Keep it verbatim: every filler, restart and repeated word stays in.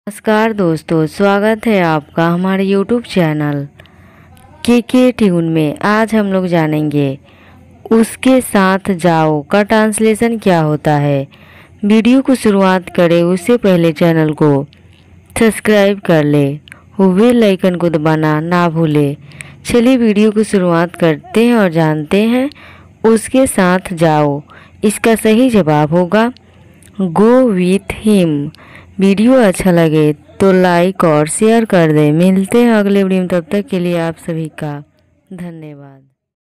नमस्कार दोस्तों, स्वागत है आपका हमारे यूट्यूब चैनल के के ट्यून में। आज हम लोग जानेंगे उसके साथ जाओ का ट्रांसलेशन क्या होता है। वीडियो को शुरुआत करें उससे पहले चैनल को सब्सक्राइब कर ले, बेल आइकन को दबाना ना भूले। चलिए वीडियो को शुरुआत करते हैं और जानते हैं उसके साथ जाओ। इसका सही जवाब होगा गो विथ हिम। वीडियो अच्छा लगे तो लाइक और शेयर कर दें। मिलते हैं अगले वीडियो में, तब तक के लिए आप सभी का धन्यवाद।